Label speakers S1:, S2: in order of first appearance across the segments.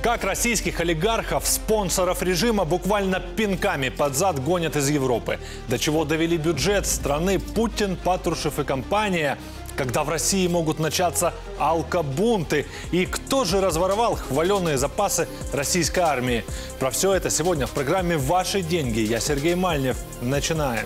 S1: Как российских олигархов, спонсоров режима буквально пинками под зад гонят из Европы. До чего довели бюджет страны Путин, Патрушев и компания, когда в России могут начаться алкобунты. И кто же разворовал хваленые запасы российской армии? Про все это сегодня в программе «Ваши деньги». Я Сергей Мальнев. Начинаем.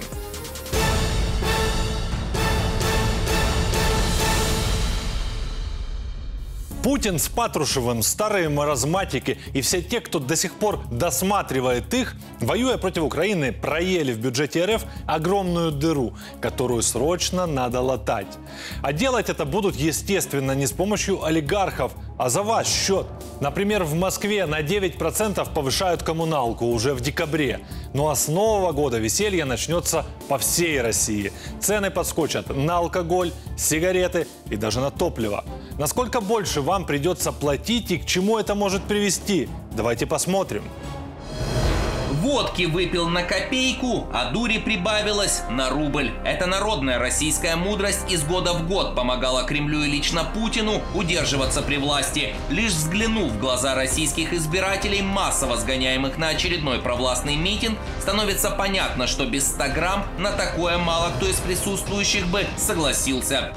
S1: Путин с Патрушевым, старые маразматики и все те, кто до сих пор досматривает их, воюя против Украины, проели в бюджете РФ огромную дыру, которую срочно надо латать. А делать это будут, естественно, не с помощью олигархов, а за ваш счет. Например, в Москве на 9% повышают коммуналку уже в декабре. Ну а с нового года веселье начнется по всей России. Цены подскочат на алкоголь, сигареты и даже на топливо. Насколько больше вам придется платить и к чему это может привести? Давайте посмотрим.
S2: Водки выпил на копейку, а дури прибавилось на рубль. Эта народная российская мудрость из года в год помогала Кремлю и лично Путину удерживаться при власти. Лишь взглянув в глаза российских избирателей, массово сгоняемых на очередной провластный митинг, становится понятно, что без 100 грамм на такое мало кто из присутствующих бы согласился.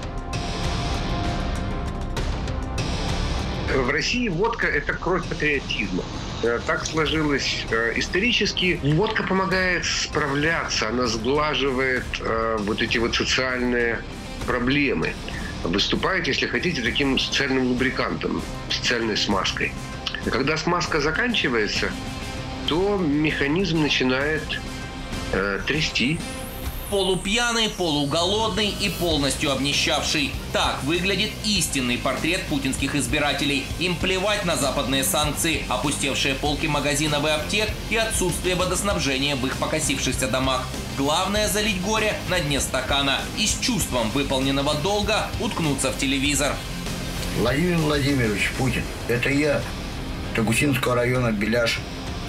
S3: В России водка – это кровь патриотизма. Так сложилось исторически. Водка помогает справляться, она сглаживает вот эти вот социальные проблемы. Выступает, если хотите, таким социальным лубрикантом, социальной смазкой. И когда смазка заканчивается, то механизм начинает трясти.
S2: Полупьяный, полуголодный и полностью обнищавший. Так выглядит истинный портрет путинских избирателей. Им плевать на западные санкции, опустевшие полки магазинов и аптек и отсутствие водоснабжения в их покосившихся домах. Главное — залить горе на дне стакана и с чувством выполненного долга уткнуться в телевизор.
S4: Владимир Владимирович Путин, это я, Тогусинского района, Беляш.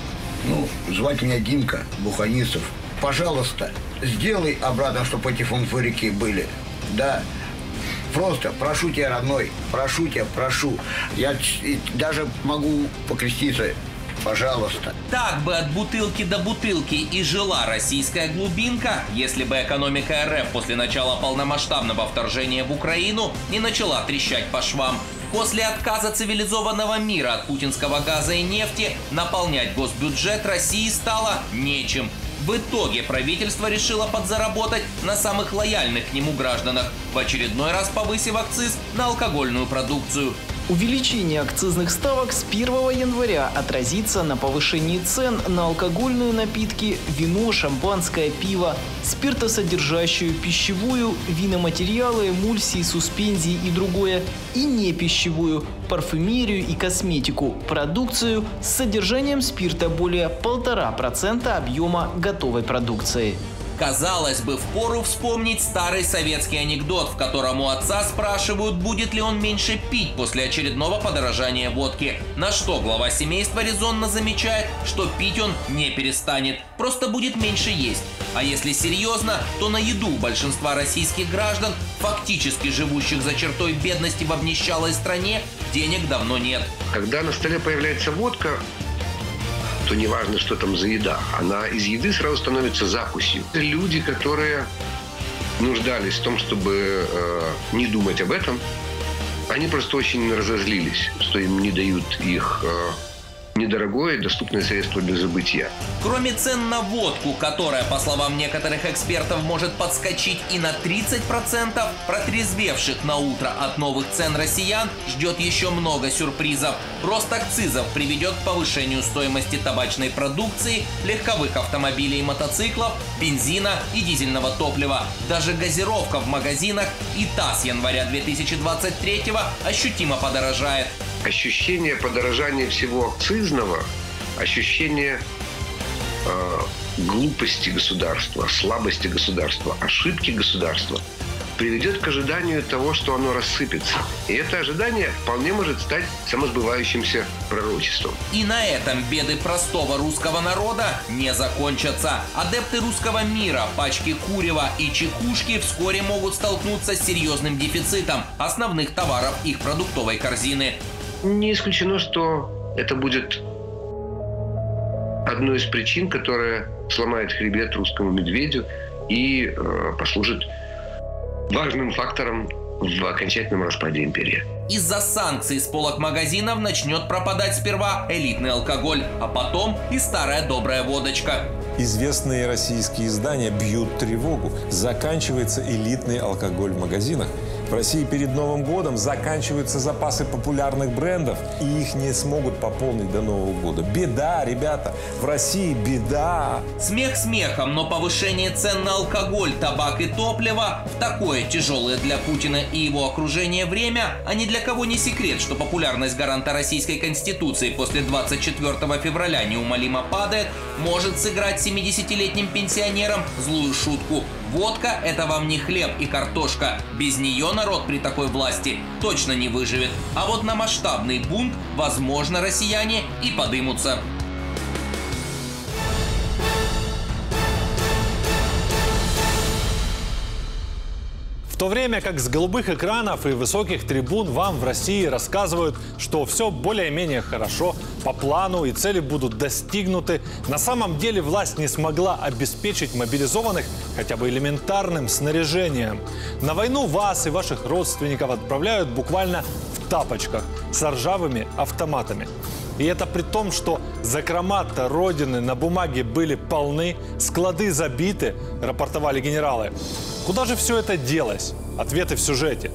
S4: Звать меня Димка, Буханисов. Пожалуйста, сделай обратно, чтобы эти фунфырики были. Да, просто прошу тебя, родной, прошу тебя, прошу. Я даже могу покреститься. Пожалуйста. Так бы от бутылки до бутылки и жила российская глубинка, если бы экономика РФ после начала полномасштабного вторжения в Украину не начала трещать по швам. После отказа цивилизованного мира от путинского газа и нефти наполнять госбюджет России стало нечем. В итоге правительство решило подзаработать на самых лояльных к нему гражданах, в очередной раз повысив акциз на алкогольную продукцию.
S5: Увеличение акцизных ставок с 1 января отразится на повышении цен на алкогольные напитки, вино, шампанское, пиво, спиртосодержащую пищевую, виноматериалы, эмульсии, суспензии и другое, и непищевую, парфюмерию и косметику, продукцию с содержанием спирта более 1,5% объема готовой продукции.
S2: Казалось бы, впору вспомнить старый советский анекдот, в котором у отца спрашивают, будет ли он меньше пить после очередного подорожания водки. На что глава семейства резонно замечает, что пить он не перестанет, просто будет меньше есть. А если серьезно, то на еду у большинства российских граждан, фактически живущих за чертой бедности в обнищалой стране, денег давно нет.
S3: Когда на столе появляется водка, то неважно, что там за еда, она из еды сразу становится закусью. Люди, которые нуждались в том, чтобы не думать об этом, они просто очень разозлились, что им не дают их недорогое доступное средство для забытия.
S2: Кроме цен на водку, которая, по словам некоторых экспертов, может подскочить и на 30%, протрезвевших на утро от новых цен россиян ждет еще много сюрпризов. Рост акцизов приведет к повышению стоимости табачной продукции, легковых автомобилей и мотоциклов, бензина и дизельного топлива. Даже газировка в магазинах и та с января 2023-го ощутимо подорожает.
S3: Ощущение подорожания всего акцизного, ощущение глупости государства, слабости государства, ошибки государства приведет к ожиданию того, что оно рассыпется. И это ожидание вполне может стать самосбывающимся пророчеством.
S2: И на этом беды простого русского народа не закончатся. Адепты русского мира, пачки курева и чекушки вскоре могут столкнуться с серьезным дефицитом основных товаров их продуктовой корзины.
S3: Не исключено, что это будет одной из причин, которая сломает хребет русскому медведю и послужит важным фактором в окончательном распаде империи.
S2: Из-за санкций с полок магазинов начнет пропадать сперва элитный алкоголь, а потом и старая добрая водочка.
S6: Известные российские издания бьют тревогу. Заканчивается элитный алкоголь в магазинах. В России перед Новым годом заканчиваются запасы популярных брендов, и их не смогут пополнить до Нового года. Беда, ребята, в России беда.
S2: Смех смехом, но повышение цен на алкоголь, табак и топливо в такое тяжелое для Путина и его окружения время, а ни для кого не секрет, что популярность гаранта Российской Конституции после 24 февраля неумолимо падает, может сыграть 70-летним пенсионерам злую шутку. Водка – это вам не хлеб и картошка. Без нее народ при такой власти точно не выживет. А вот на масштабный бунт, возможно, россияне и подымутся.
S1: В то время как с голубых экранов и высоких трибун вам в России рассказывают, что все более-менее хорошо, по плану и цели будут достигнуты, на самом деле власть не смогла обеспечить мобилизованных хотя бы элементарным снаряжением. На войну вас и ваших родственников отправляют буквально в тапочках с ржавыми автоматами. И это при том, что закрома-то Родины на бумаге были полны, склады забиты, рапортовали генералы. Куда же все это делось? Ответы в сюжете.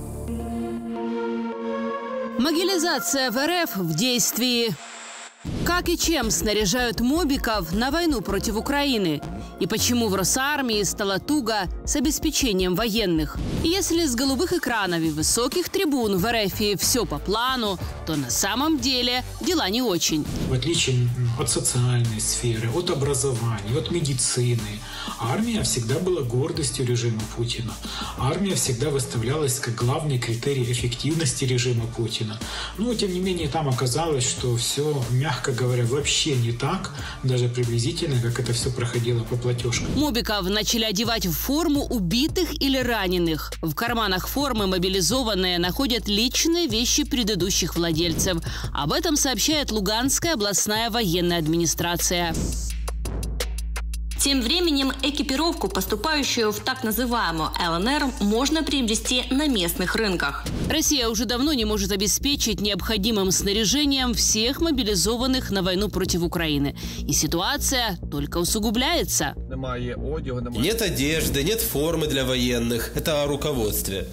S7: Мобилизация в РФ в действии. Как и чем снаряжают мобиков на войну против Украины? И почему в Росармии стало туго с обеспечением военных? И если с голубых экранов и высоких трибун в РФ все по плану, то на самом деле дела не очень.
S8: В отличие от социальной сферы, от образования, от медицины, армия всегда была гордостью режима Путина. Армия всегда выставлялась как главный критерий эффективности режима Путина. Но, тем не менее, там оказалось, что все, мягко говоря, вообще не так, даже приблизительно, как это все проходило по платежкам.
S7: Мобиков начали одевать в форму убитых или раненых. В карманах формы мобилизованные находят личные вещи предыдущих владельцев. Об этом сообщает Луганская областная военная администрация.
S9: Тем временем экипировку, поступающую в так называемую ЛНР, можно приобрести на местных рынках.
S7: Россия уже давно не может обеспечить необходимым снаряжением всех мобилизованных на войну против Украины. И ситуация только усугубляется.
S10: Нет одежды, нет формы для военных. Это о руководстве.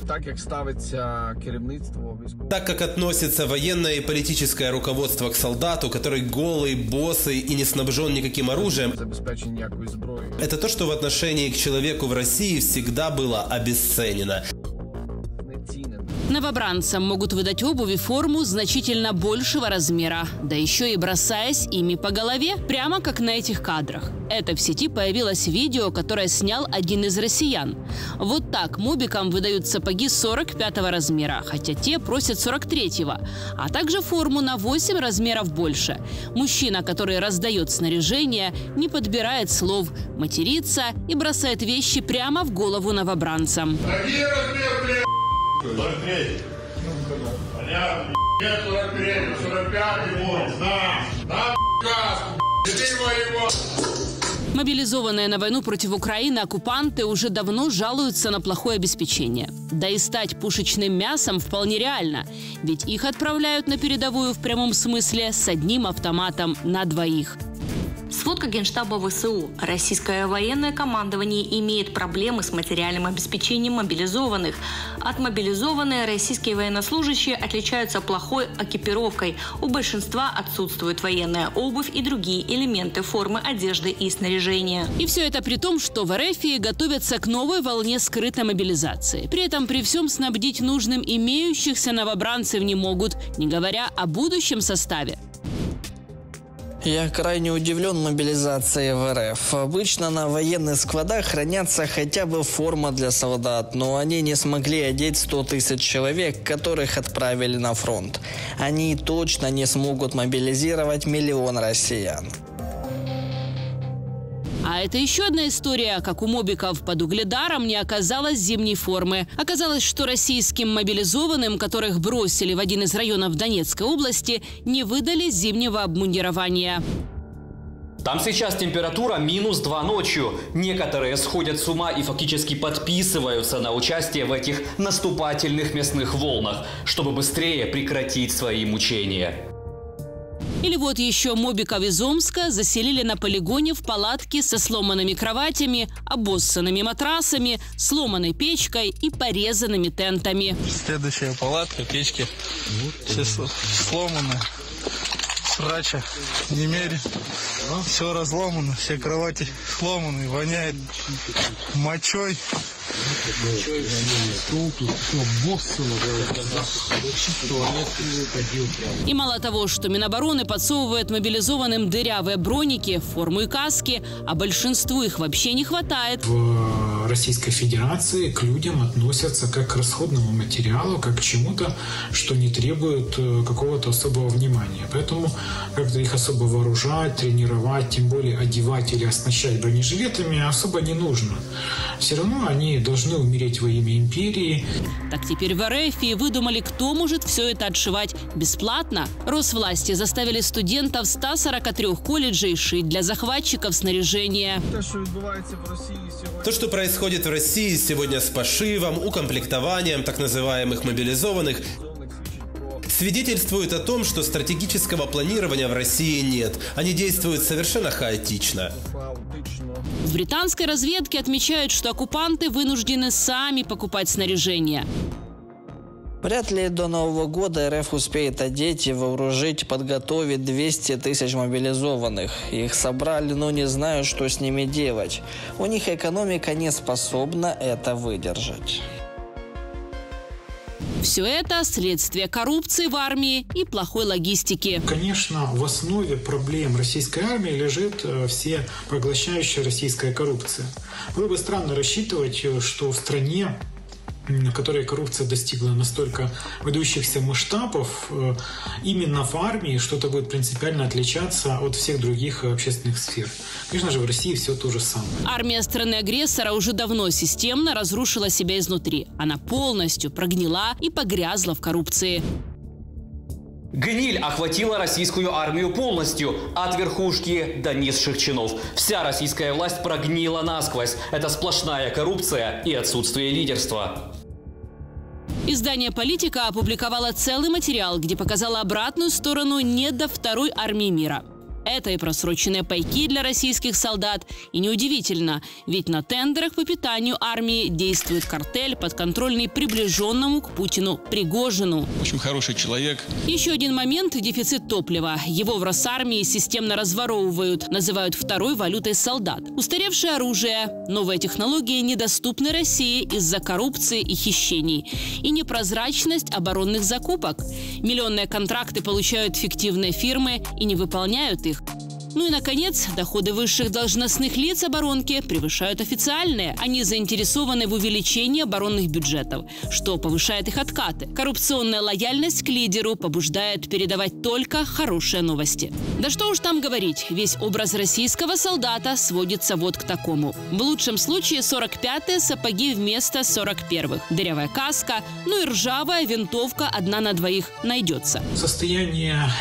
S10: Так как относится военное и политическое руководство к солдату, который голый, босый и не снабжен никаким оружием, это то, что в отношении к человеку в России всегда было обесценено.
S7: Новобранцам могут выдать обувь и форму значительно большего размера, да еще и бросаясь ими по голове, прямо как на этих кадрах. Это в сети появилось видео, которое снял один из россиян. Вот так мобикам выдают сапоги 45-го размера, хотя те просят 43-го, а также форму на 8 размеров больше. Мужчина, который раздает снаряжение, не подбирает слов, матерится и бросает вещи прямо в голову новобранцам.
S11: 43. Понятно. Нет 43, 45 будет. На каску. Его.
S7: Мобилизованные на войну против Украины оккупанты уже давно жалуются на плохое обеспечение. Да и стать пушечным мясом вполне реально. Ведь их отправляют на передовую в прямом смысле с одним автоматом на двоих.
S9: Сводка Генштаба ВСУ. Российское военное командование имеет проблемы с материальным обеспечением мобилизованных. Отмобилизованные российские военнослужащие отличаются плохой экипировкой. У большинства отсутствует военная обувь и другие элементы формы одежды и снаряжения.
S7: И все это при том, что в РФ готовятся к новой волне скрытой мобилизации. При этом при всем снабдить нужным имеющихся новобранцев не могут, не говоря о будущем составе.
S12: Я крайне удивлен мобилизацией в РФ. Обычно на военных складах хранятся хотя бы форма для солдат, но они не смогли одеть 100 тысяч человек, которых отправили на фронт. Они точно не смогут мобилизировать 1 миллион россиян.
S7: А это еще одна история, как у мобиков под Угледаром не оказалось зимней формы. Оказалось, что российским мобилизованным, которых бросили в один из районов Донецкой области, не выдали зимнего обмундирования.
S13: Там сейчас температура -2 ночью. Некоторые сходят с ума и фактически подписываются на участие в этих наступательных мясных волнах, чтобы быстрее прекратить свои мучения.
S7: Или вот еще мобиков из Омска заселили на полигоне в палатки со сломанными кроватями, обоссанными матрасами, сломанной печкой и порезанными тентами.
S14: Следующая палатка, печки все сломаны. Срача немерено. Все разломано, все кровати сломаны, воняет мочой.
S7: И мало того, что Минобороны подсовывает мобилизованным дырявые броники, форму и каски, а большинству их вообще не хватает.
S8: В Российской Федерации к людям относятся как к расходному материалу, как к чему-то, что не требует какого-то особого внимания. Поэтому как-то их особо вооружать, тренировать, тем более одевать или оснащать бронежилетами особо не нужно. Все равно они должны умереть во имя империи.
S7: Так теперь в РФ и выдумали, кто может все это отшивать бесплатно. Росвласти заставили студентов 143 колледжей шить для захватчиков снаряжение.
S10: То, что происходит в России сегодня с пошивом, укомплектованием так называемых мобилизованных, свидетельствует о том, что стратегического планирования в России нет. Они действуют совершенно хаотично.
S7: В британской разведке отмечают, что оккупанты вынуждены сами покупать снаряжение.
S12: Вряд ли до Нового года РФ успеет одеть и вооружить, подготовить 200 тысяч мобилизованных. Их собрали, но не знаю, что с ними делать. У них экономика не способна это выдержать.
S7: Все это следствие коррупции в армии и плохой логистики.
S8: Конечно, в основе проблем российской армии лежит всепоглощающая российская коррупция. Было бы странно рассчитывать, что в стране, в которой коррупция достигла настолько выдающихся масштабов, именно в армии что-то будет принципиально отличаться от всех других общественных сфер. Конечно же, в России все то же самое.
S7: Армия страны-агрессора уже давно системно разрушила себя изнутри. Она полностью прогнила и погрязла в коррупции.
S13: Гниль охватила российскую армию полностью, от верхушки до низших чинов. Вся российская власть прогнила насквозь. Это сплошная коррупция и отсутствие лидерства.
S7: Издание «Политика» опубликовало целый материал, где показало обратную сторону не до второй армии мира. Это и просроченные пайки для российских солдат. И неудивительно, ведь на тендерах по питанию армии действует картель, подконтрольный приближенному к Путину Пригожину.
S15: Очень хороший человек.
S7: Еще один момент – дефицит топлива. Его в Росармии системно разворовывают, называют второй валютой солдат. Устаревшее оружие, новые технологии недоступны России из-за коррупции и хищений. И непрозрачность оборонных закупок. Миллионные контракты получают фиктивные фирмы и не выполняют их. Ну и, наконец, доходы высших должностных лиц оборонки превышают официальные. Они заинтересованы в увеличении оборонных бюджетов, что повышает их откаты. Коррупционная лояльность к лидеру побуждает передавать только хорошие новости. Да что уж там говорить, весь образ российского солдата сводится вот к такому. В лучшем случае 45-е сапоги вместо 41-х. Дырявая каска, ну и ржавая винтовка 1 на 2 найдется.
S8: Состояние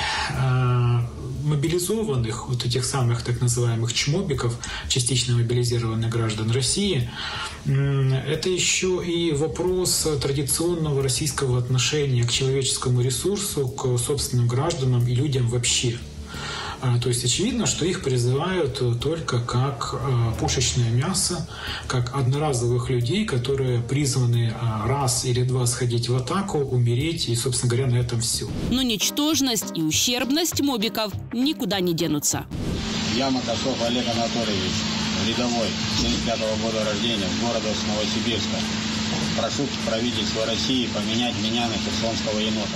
S8: мобилизованных, вот этих самых так называемых чмобиков, частично мобилизированных граждан России, это еще и вопрос традиционного российского отношения к человеческому ресурсу, к собственным гражданам и людям вообще. То есть очевидно, что их призывают только как пушечное мясо, как одноразовых людей, которые призваны раз или два сходить в атаку, умереть и, собственно говоря, на этом все.
S7: Но ничтожность и ущербность мобиков никуда не денутся.
S16: Я Макасов Олег Анатольевич, рядовой, 75-го года рождения, города Новосибирска. Прошу правительство России поменять меня на херсонского енота.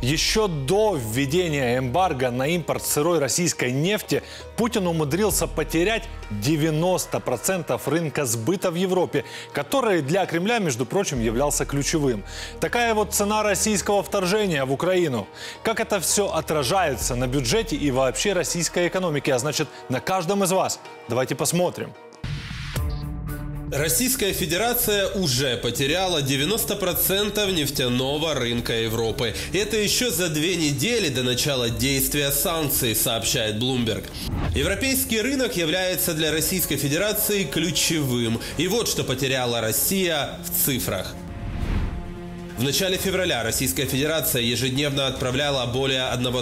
S1: Еще до введения эмбарго на импорт сырой российской нефти Путин умудрился потерять 90% рынка сбыта в Европе, который для Кремля, между прочим, являлся ключевым. Такая вот цена российского вторжения в Украину. Как это все отражается на бюджете и вообще российской экономике, а значит, на каждом из вас? Давайте посмотрим.
S10: Российская Федерация уже потеряла 90% нефтяного рынка Европы. Это еще за 2 недели до начала действия санкций, сообщает Bloomberg. Европейский рынок является для Российской Федерации ключевым. И вот что потеряла Россия в цифрах. В начале февраля Российская Федерация ежедневно отправляла более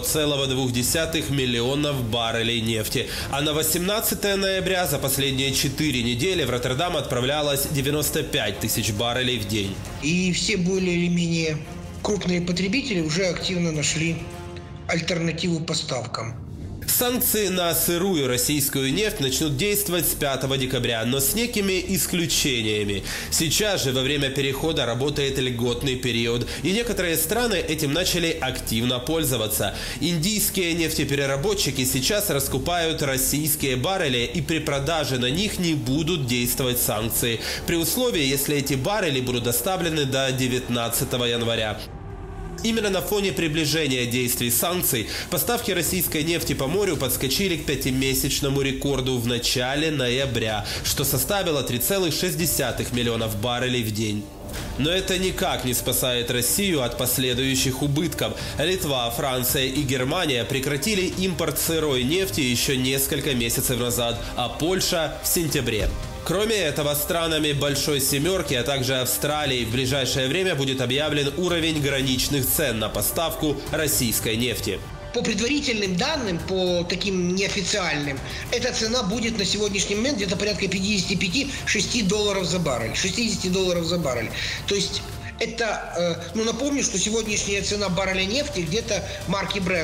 S10: 1,2 миллионов баррелей нефти. А на 18 ноября за последние 4 недели в Роттердам отправлялось 95 тысяч баррелей в день.
S15: И все более или менее крупные потребители уже активно нашли альтернативу поставкам.
S10: Санкции на сырую российскую нефть начнут действовать с 5 декабря, но с некими исключениями. Сейчас же во время перехода работает льготный период, и некоторые страны этим начали активно пользоваться. Индийские нефтепереработчики сейчас раскупают российские баррели, и при продаже на них не будут действовать санкции, при условии, если эти баррели будут доставлены до 19 января. Именно на фоне приближения действий санкций поставки российской нефти по морю подскочили к 5-месячному рекорду в начале ноября, что составило 3,6 миллионов баррелей в день. Но это никак не спасает Россию от последующих убытков. Литва, Франция и Германия прекратили импорт сырой нефти еще несколько месяцев назад, а Польша в сентябре. Кроме этого, странами Большой Семерки, а также Австралией в ближайшее время будет объявлен уровень граничных цен на поставку российской нефти.
S15: По предварительным данным, по таким неофициальным, эта цена будет на сегодняшний момент где-то порядка 55-6 долларов за баррель. 60 долларов за баррель. То есть это, напомню, что сегодняшняя цена барреля нефти где-то марки Brent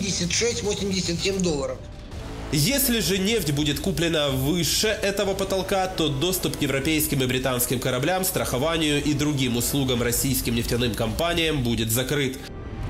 S15: 86-87 долларов.
S10: Если же нефть будет куплена выше этого потолка, то доступ к европейским и британским кораблям, страхованию и другим услугам российским нефтяным компаниям будет закрыт.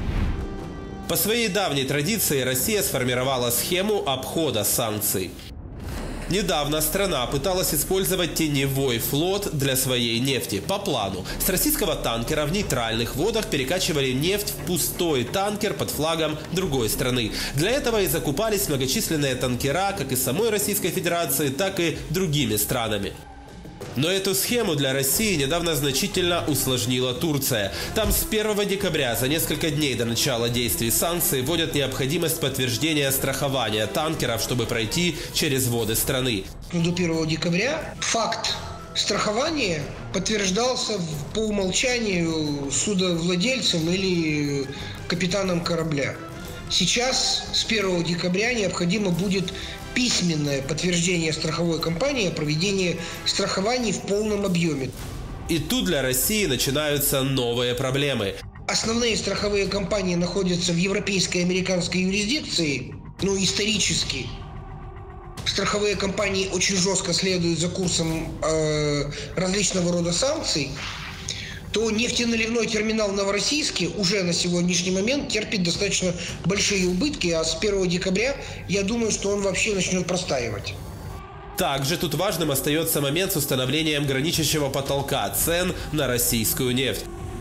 S10: По своей давней традиции Россия сформировала схему обхода санкций. Недавно страна пыталась использовать теневой флот для своей нефти. По плану, с российского танкера в нейтральных водах перекачивали нефть в пустой танкер под флагом другой страны. Для этого и закупались многочисленные танкера как из самой Российской Федерации, так и другими странами. Но эту схему для России недавно значительно усложнила Турция. Там с 1 декабря, за несколько дней до начала действий санкций, вводят необходимость подтверждения страхования танкеров, чтобы пройти через воды страны.
S15: До 1 декабря факт страхования подтверждался по умолчанию судовладельцем или капитаном корабля. Сейчас с 1 декабря необходимо будет письменное подтверждение страховой компании о проведении страхований в полном объеме.
S10: И тут для России начинаются новые проблемы.
S15: Основные страховые компании находятся в европейской и американской юрисдикции, исторически. Страховые компании очень жестко следуют за курсом различного рода санкций. То нефтеналивной терминал в Новороссийске уже на сегодняшний момент терпит достаточно большие убытки, а с 1 декабря я думаю, что он вообще начнет простаивать.
S10: Также тут важным остается момент с установлением граничащего потолка цен на российскую нефть.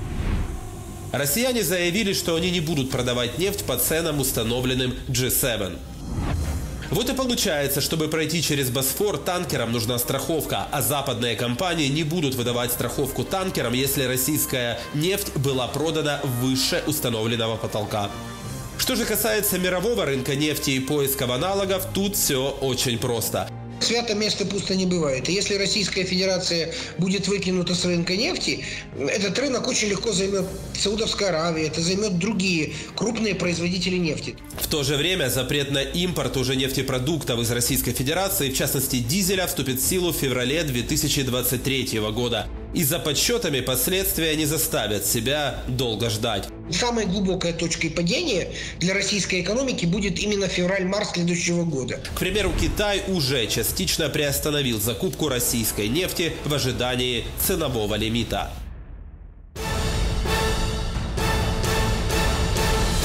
S10: Россияне заявили, что они не будут продавать нефть по ценам, установленным G7. Вот и получается, чтобы пройти через Босфор, танкерам нужна страховка, а западные компании не будут выдавать страховку танкерам, если российская нефть была продана выше установленного потолка. Что же касается мирового рынка нефти и поисков аналогов, тут все очень просто.
S15: Свято место пусто не бывает. И если Российская Федерация будет выкинута с рынка нефти, этот рынок очень легко займет Саудовская Аравия, это займет другие крупные производители нефти.
S10: В то же время запрет на импорт уже нефтепродуктов из Российской Федерации, в частности дизеля, вступит в силу в феврале 2023 года. И за подсчетами последствия не заставят себя долго ждать.
S15: Самой глубокой точкой падения для российской экономики будет именно февраль-март следующего года.
S10: К примеру, Китай уже частично приостановил закупку российской нефти в ожидании ценового лимита.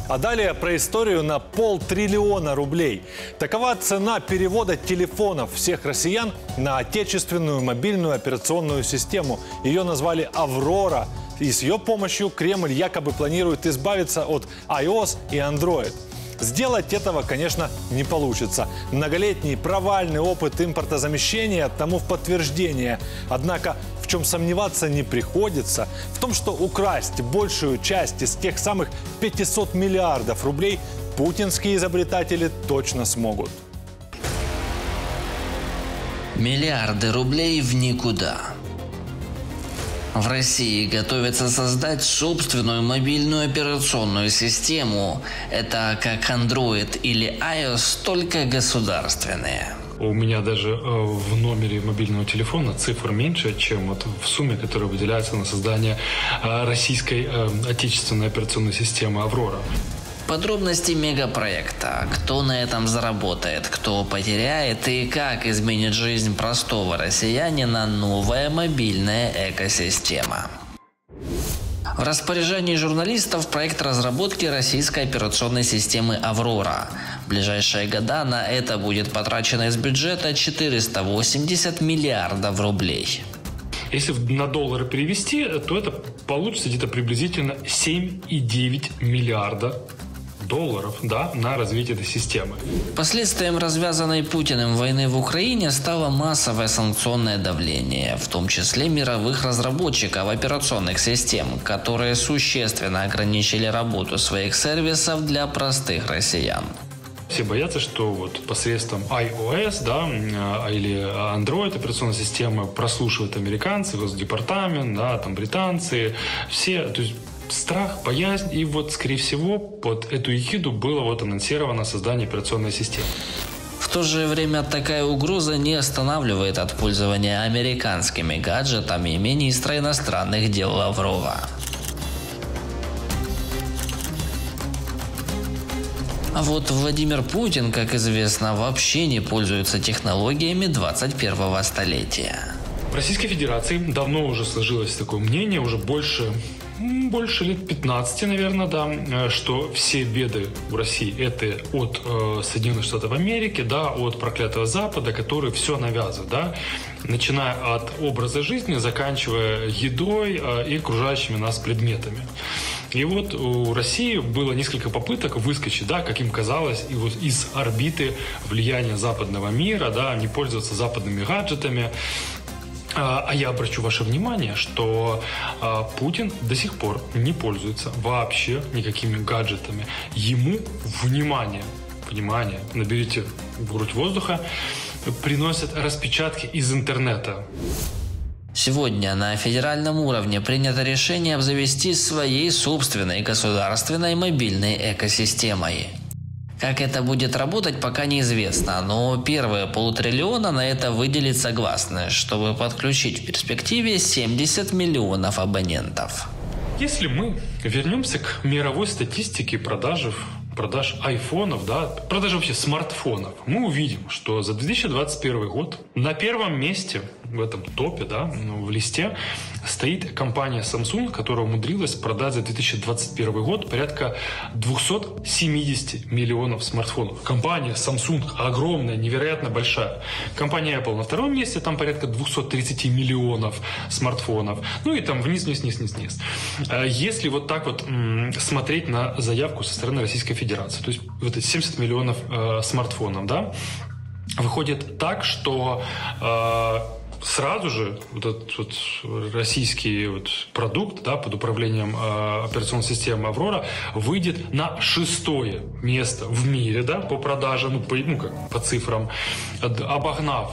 S1: А далее про историю на 500 000 000 рублей. Такова цена перевода телефонов всех россиян на отечественную мобильную операционную систему. Ее назвали «Аврора». И с ее помощью Кремль якобы планирует избавиться от iOS и Android. Сделать этого, конечно, не получится. Многолетний провальный опыт импортозамещения тому в подтверждение. Однако в чем сомневаться не приходится, в том, что украсть большую часть из тех самых 500 миллиардов рублей путинские изобретатели точно смогут.
S12: Миллиарды рублей в никуда. В России готовятся создать собственную мобильную операционную систему. Это как Android или iOS, только государственные.
S8: У меня даже в номере мобильного телефона цифр меньше, чем вот в сумме, которая выделяется на создание российской отечественной операционной системы «Аврора».
S12: Подробности мегапроекта, кто на этом заработает, кто потеряет и как изменит жизнь простого россиянина новая мобильная экосистема. В распоряжении журналистов проект разработки российской операционной системы «Аврора». В ближайшие года на это будет потрачено из бюджета 480 миллиардов рублей.
S8: Если на доллары перевести, то это получится где-то приблизительно 7,9 миллиарда долларов, да, на развитие этой системы.
S12: Последствием развязанной Путиным войны в Украине стало массовое санкционное давление, в том числе мировых разработчиков операционных систем, которые существенно ограничили работу своих сервисов для простых россиян.
S8: Все боятся, что вот посредством iOS, да, или Android операционной системы прослушивают американцы, Госдепартамент, да, там британцы, все, то есть страх, боязнь, и вот, скорее всего, под эту эгиду было вот анонсировано создание операционной системы.
S12: В то же время такая угроза не останавливает от пользования американскими гаджетами министра иностранных дел Лаврова. А вот Владимир Путин, как известно, вообще не пользуется технологиями 21-го столетия.
S8: В Российской Федерации давно уже сложилось такое мнение, уже больше лет 15, наверное, да, что все беды в России это от Соединенных Штатов Америки, да, от проклятого Запада, который все навязывает, да, начиная от образа жизни, заканчивая едой и окружающими нас предметами. И вот у России было несколько попыток выскочить, да, как им казалось, из орбиты влияния западного мира, да, не пользоваться западными гаджетами. А я обращу ваше внимание, что Путин до сих пор не пользуется вообще никакими гаджетами. Ему внимание, наберите в грудь воздуха, приносят распечатки из интернета.
S12: Сегодня на федеральном уровне принято решение обзавестись своей собственной государственной мобильной экосистемой. Как это будет работать, пока неизвестно, но первые 500 000 000 на это выделить согласны, чтобы подключить в перспективе 70 миллионов абонентов.
S8: Если мы вернемся к мировой статистике продаж айфонов, да, продажи вообще смартфонов, мы увидим, что за 2021 год на первом месте в этом топе, да, в листе стоит компания Samsung, которая умудрилась продать за 2021 год порядка 270 миллионов смартфонов. Компания Samsung огромная, невероятно большая. Компания Apple на втором месте, там порядка 230 миллионов смартфонов. Ну и там вниз. Если вот так вот смотреть на заявку со стороны Российской Федерации, то есть вот 70 миллионов смартфонов, да, выходит так, что сразу же вот этот вот российский вот продукт, да, под управлением операционной системы «Аврора» выйдет на 6-е место в мире, да, по продажам, по цифрам, обогнав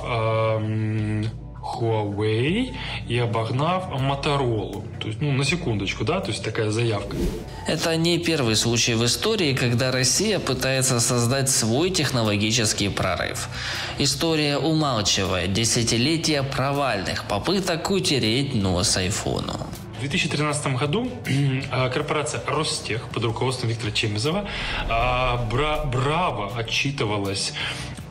S8: Huawei и обогнав Motorola. То есть, на секундочку, да, то есть такая заявка.
S12: Это не первый случай в истории, когда Россия пытается создать свой технологический прорыв. История умалчивает десятилетия провальных попыток утереть нос айфону.
S8: В 2013 году корпорация Ростех под руководством Виктора Чемезова браво отчитывалась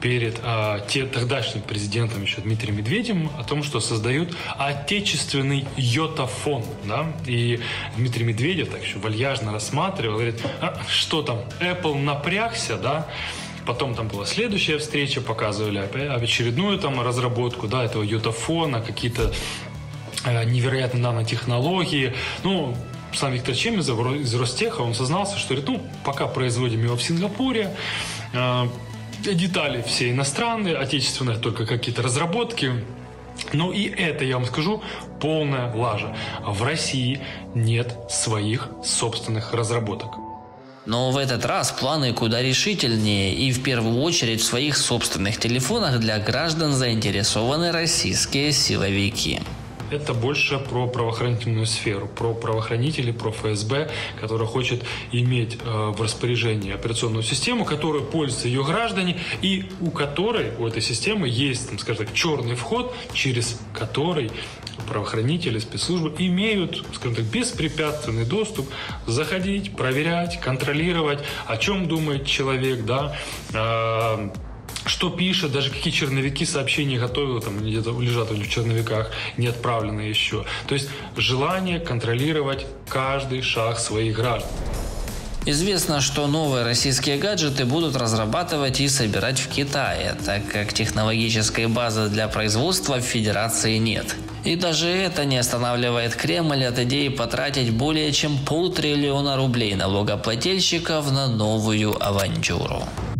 S8: перед тогдашним президентом еще Дмитрием Медведевым о том, что создают отечественный йотафон. Да? И Дмитрий Медведев так еще вальяжно рассматривал, говорит, что там, Apple напрягся, да? Потом там была следующая встреча, показывали очередную там разработку, да, этого йотафона, какие-то невероятные нанотехнологии. Ну, сам Виктор Чемеза из Ростеха, он сознался, что говорит, пока производим его в Сингапуре, детали все иностранные, отечественные только какие-то разработки. Ну и это, я вам скажу, полная лажа. В России нет своих собственных разработок.
S12: Но в этот раз планы куда решительнее и в первую очередь в своих собственных телефонах для граждан заинтересованы российские силовики.
S8: Это больше про правоохранительную сферу, про правоохранителей, про ФСБ, который хочет иметь в распоряжении операционную систему, которой пользуются ее граждане, и у которой, у этой системы есть, там, скажем так, черный вход, через который правоохранители, спецслужбы имеют, скажем так, беспрепятственный доступ заходить, проверять, контролировать, о чем думает человек, да, что пишет, даже какие черновики сообщений готовил, там где-то лежат в черновиках, не отправлены еще. То есть желание контролировать каждый шаг своих граждан.
S12: Известно, что новые российские гаджеты будут разрабатывать и собирать в Китае, так как технологической базы для производства в Федерации нет. И даже это не останавливает Кремль от идеи потратить более чем 500 000 рублей налогоплательщиков на новую авантюру.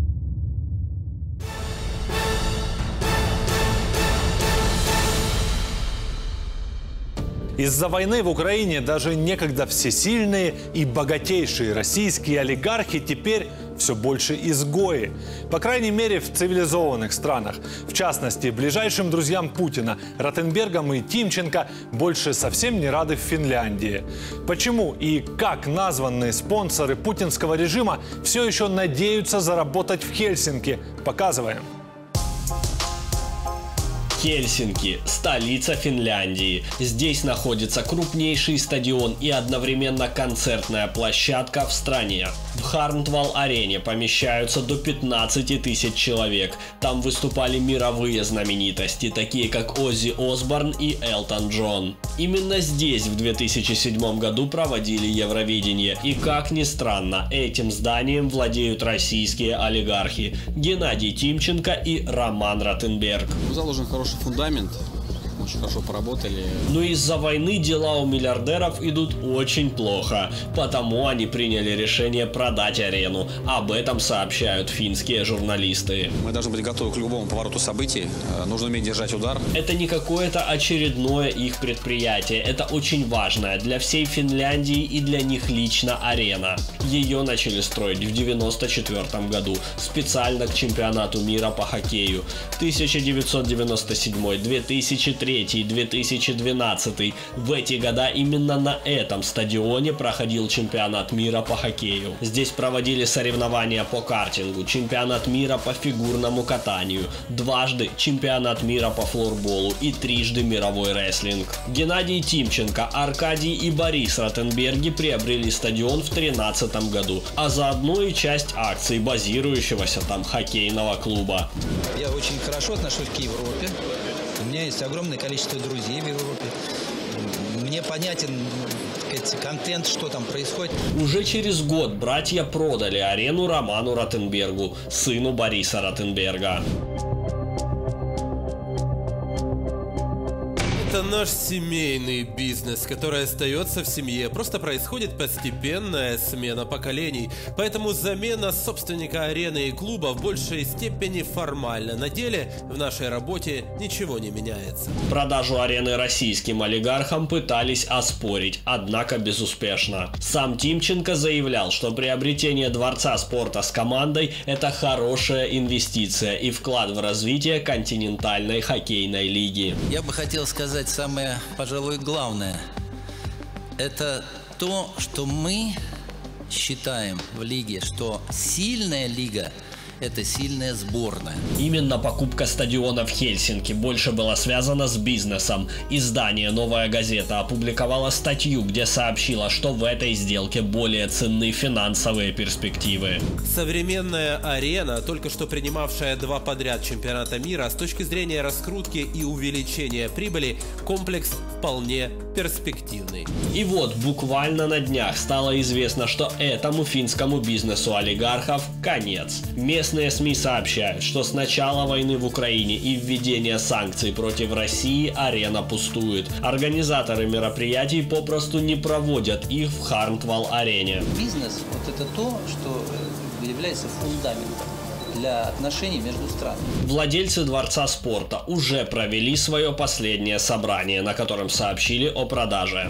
S1: Из-за войны в Украине даже некогда всесильные и богатейшие российские олигархи теперь все больше изгои. По крайней мере, в цивилизованных странах. В частности, ближайшим друзьям Путина, Ротенбергам и Тимченко, больше совсем не рады в Финляндии. Почему и как названные спонсоры путинского режима все еще надеются заработать в Хельсинки? Показываем.
S17: Хельсинки – столица Финляндии. Здесь находится крупнейший стадион и одновременно концертная площадка в стране. В Харнтвал-арене помещаются до 15 000 человек. Там выступали мировые знаменитости, такие как Оззи Осборн и Элтон Джон. Именно здесь в 2007 году проводили Евровидение. И как ни странно, этим зданием владеют российские олигархи Геннадий Тимченко и Роман Ротенберг.
S18: Заложен хороший фундамент, очень хорошо поработали.
S17: Но из-за войны дела у миллиардеров идут очень плохо, потому они приняли решение продать арену. Об этом сообщают финские журналисты.
S18: Мы должны быть готовы к любому повороту событий, нужно уметь держать удар.
S17: Это не какое-то очередное их предприятие, это очень важная для всей Финляндии и для них лично арена. Ее начали строить в 1994 году, специально к чемпионату мира по хоккею. 1997, 2003 и 2012. В эти года именно на этом стадионе проходил чемпионат мира по хоккею. Здесь проводили соревнования по картингу, чемпионат мира по фигурному катанию, дважды чемпионат мира по флорболу и трижды мировой рестлинг. Геннадий Тимченко, Аркадий и Борис Ротенберги приобрели стадион в 2013 году, а заодно и часть акций базирующегося там хоккейного клуба.
S19: Я очень хорошо отношусь к Европе. У меня есть огромное количество друзей в Европе. Мне понятен, так сказать, контент, что там происходит.
S17: Уже через год братья продали арену Роману Ротенбергу, сыну Бориса Ротенберга.
S10: Это наш семейный бизнес, который остается в семье. Просто происходит постепенная смена поколений. Поэтому замена собственника арены и клуба в большей степени формальна. На деле в нашей работе ничего не меняется.
S17: Продажу арены российским олигархам пытались оспорить, однако безуспешно. Сам Тимченко заявлял, что приобретение дворца спорта с командой – это хорошая инвестиция и вклад в развитие континентальной хоккейной лиги.
S19: Я бы хотел сказать самое, пожалуй, главное. Это то, что мы считаем в лиге, что сильная лига – это сильная сборная.
S17: Именно покупка стадиона в Хельсинки больше была связана с бизнесом. Издание «Новая газета» опубликовало статью, где сообщило, что в этой сделке более ценны финансовые перспективы.
S10: Современная арена, только что принимавшая 2 подряд чемпионата мира, с точки зрения раскрутки и увеличения прибыли, комплекс вполне перспективный.
S17: И вот буквально на днях стало известно, что этому финскому бизнесу олигархов конец. Местные СМИ сообщают, что с начала войны в Украине и введения санкций против России арена пустует. Организаторы мероприятий попросту не проводят их в Харнтвал-арене.
S19: Бизнес – вот это то, что является фундаментом для отношений между странами.
S17: Владельцы Дворца спорта уже провели свое последнее собрание, на котором сообщили о продаже.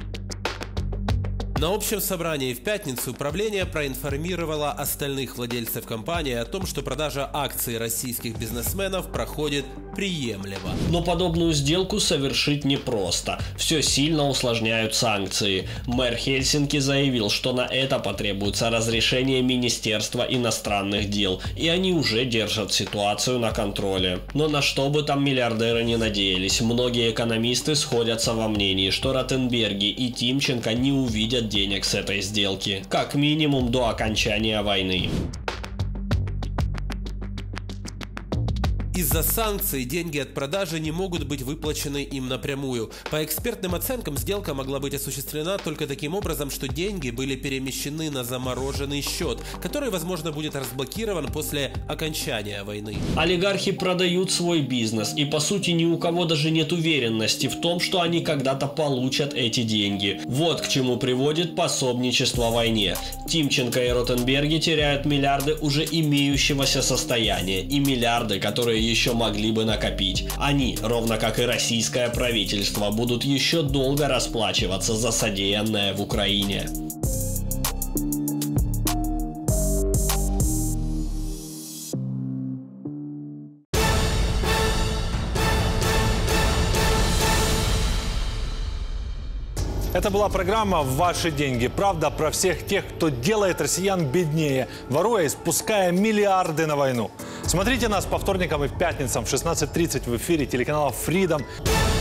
S10: На общем собрании в пятницу управление проинформировало остальных владельцев компании о том, что продажа акций российских бизнесменов проходит приемлемо.
S17: Но подобную сделку совершить непросто. Все сильно усложняют санкции. Мэр Хельсинки заявил, что на это потребуется разрешение Министерства иностранных дел, и они уже держат ситуацию на контроле. Но на что бы там миллиардеры не надеялись, многие экономисты сходятся во мнении, что Ротенберги и Тимченко не увидят денег с этой сделки, как минимум до окончания войны.
S10: Из-за санкций деньги от продажи не могут быть выплачены им напрямую. По экспертным оценкам, сделка могла быть осуществлена только таким образом, что деньги были перемещены на замороженный счет, который, возможно, будет разблокирован после окончания войны.
S17: Олигархи продают свой бизнес, и по сути ни у кого даже нет уверенности в том, что они когда-то получат эти деньги. Вот к чему приводит пособничество войне. Тимченко и Ротенберги теряют миллиарды уже имеющегося состояния и миллиарды, которые еще могли бы накопить. Они, ровно как и российское правительство, будут еще долго расплачиваться за содеянное в Украине.
S1: Это была программа «Ваши деньги». Правда про всех тех, кто делает россиян беднее, воруя и спуская миллиарды на войну. Смотрите нас по вторникам и пятницам в 16:30 в эфире телеканала Freedom.